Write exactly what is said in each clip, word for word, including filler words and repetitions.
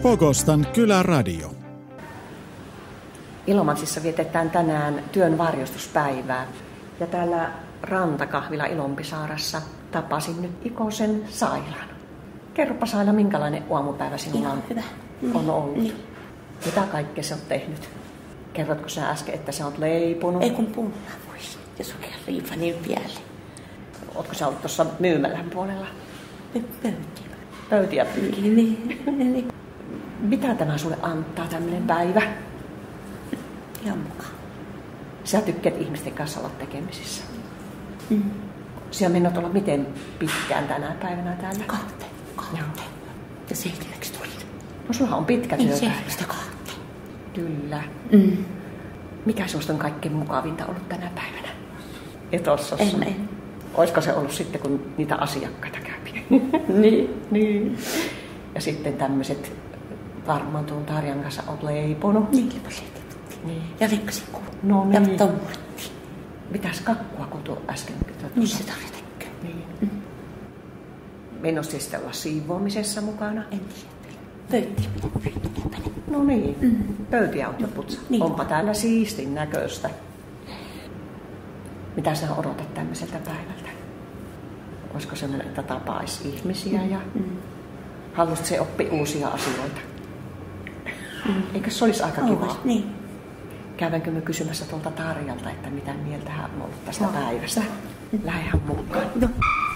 Pogostan Kyläradio. Ilomantsissa vietetään tänään työn varjostuspäivää. Ja täällä rantakahvila Ilompisaarassa tapasin nyt Ikosen Sailan. Kerropa Saila, minkälainen aamupäivä sinulla on, hyvä. on ollut? Niin. Mitä kaikkea sä oot tehnyt? Kerrotko sä äsken, että sä oot leiponut? Ei kun pullaa voisi ja sokeriifa niin päälle. Ootko sä ollut tuossa myymälän puolella? Pöytiä. Pöytiä pyykin. Niin, niin. Mitä tämä sulle antaa tämmöinen päivä? Ihan mukaan. Sä tykkäät ihmisten kanssa olla tekemisissä. Mm. Sinä mennyt olla miten pitkään tänä päivänä täällä? Kahteen. Kahteen. Joo. Ja seitsemäksi tulit. No sulla on pitkä Niin työpäivä. seitsemästä kahteen. Kyllä. Mm. Mikä sinusta on kaikkein mukavinta ollut tänä päivänä? Etossossa. En, en. Olisiko se ollut sitten, kun niitä asiakkaita käy? niin, niin. Ja sitten tämmöiset, varmaan tuon Tarjan kanssa olet leiponut. Niin, leipä Niin. Ja rikkasin kuuluu. No Ja niin. tommutti. Mitäs kakkua, kun tuo äsken tuossa? Niin se tarvitekö. Niin. Mm. Menossa sitten olla siivoamisessa mukana? En tiedä. Pöytiä pitää. No niin, Mm. pöytiä olet jo putsannut. Niin. Onpa täällä siistin näköistä. Mitä sä odotat tämmöiseltä päivältä? Olisiko sellainen, että tapaisi ihmisiä ja Mm. haluaisit se oppi uusia asioita? Mm. Eikö se olisi aika kiva? Ois, niin. Käydäänkö me kysymässä tuolta Tarjalta, että mitä mieltä hän on ollut tästä Joo. päivästä? Lähdehän mukaan. No.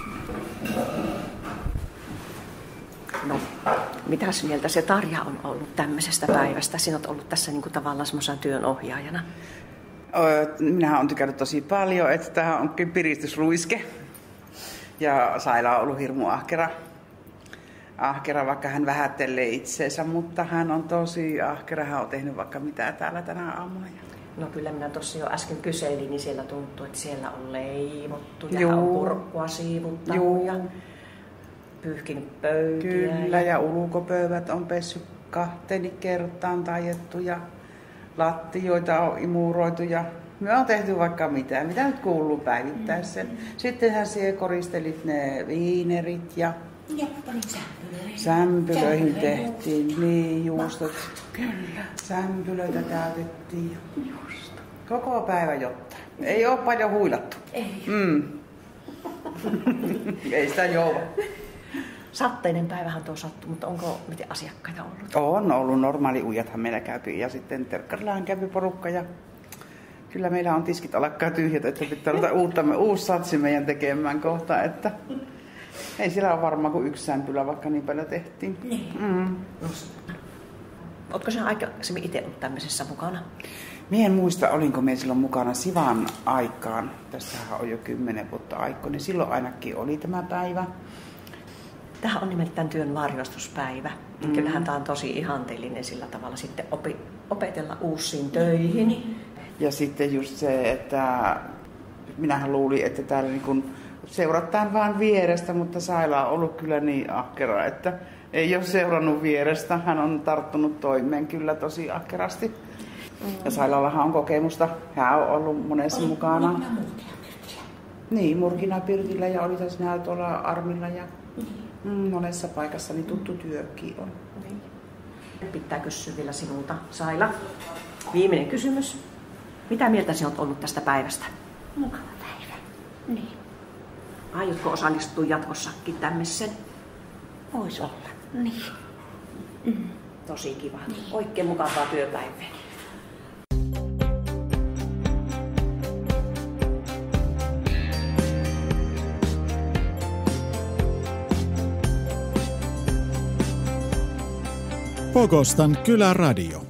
No, mitäs mieltä se Tarja on ollut tämmöisestä päivästä? Sinä olet ollut tässä niin kuin tavallaan semmoisena työnohjaajana. Minä olen tykännyt tosi paljon, että tämä onkin piristysruiske. Ja Saila on ollut hirmu ahkera. Ahkera, vaikka hän vähättelee itseensä, mutta hän on tosi ahkera. Hän on tehnyt vaikka mitä täällä tänä aamuna. No kyllä minä tuossa jo äsken kyselin, niin siellä tuntuu, että siellä on leivottu ja Joo. on kurkkua siivuttanut Joo. ja pyyhkinyt pöytiä. Kyllä, ja ulkopöydät on pessy kahteeni kertaan tajettu ja lattioita on imuroitu ja me on tehty vaikka mitä, mitä nyt kuuluu päivittäisen. Mm. Sittenhän siellä koristelit ne viinerit ja Ja panin sämpylöihin. sämpylöihin tehtiin, niin juustot. Kyllä. Sämpylöitä käytettiin. Just. Koko päivä jotain. Ei ole paljon huilattu. Ei. Mm. Ei sitä jouda. Satteinen päivähän tuo sattui, mutta onko miten asiakkaita ollut? On ollut normaali uijathan meillä käypi ja sitten Terkkarilahan kävi porukka ja kyllä meillä on tiskit alkaa tyhjät, että pitää olla uutta, uusi satsi meidän tekemään kohta, että ei siellä ole varmaan kuin yksi sämpylä, vaikka niin paljon tehtiin. Niin. Mm. No, ootko sinä aikaisemmin itse ollut tämmöisessä mukana? Mie en muista, olinko me silloin mukana Sivan aikaan, tästähän on jo kymmenen vuotta aikaa, niin silloin ainakin oli tämä päivä. Tämähän on nimittäin työn varjostuspäivä. Mm. Kyllähän tämä on tosi ihanteellinen sillä tavalla sitten opi, opetella uusiin töihin. Ja sitten just se, että minähän luulin, että täällä niin kun seurataan vaan vierestä, mutta Saila on ollut kyllä niin ahkera, että ei ole seurannut vierestä. Hän on tarttunut toimeen kyllä tosi ahkerasti. Mm. Ja Sailallahan on kokemusta. Hän on ollut monessa oli mukana. Niin, Murkinapirtillä ja oli tässä näillä tuolla Armilla ja mm, monessa paikassa niin tuttu työkin on. Niin. Pitää kysyä vielä sinulta, Saila. Viimeinen kysymys. Mitä mieltä sinä olet ollut tästä päivästä? Mukava päivä. Niin. Aiotko osallistua jatkossakin tämmöiseen? Vois olla. Niin. Mm. Tosi kiva. Niin. Oikein mukavaa työpäivää. Pogostan Kyläradio.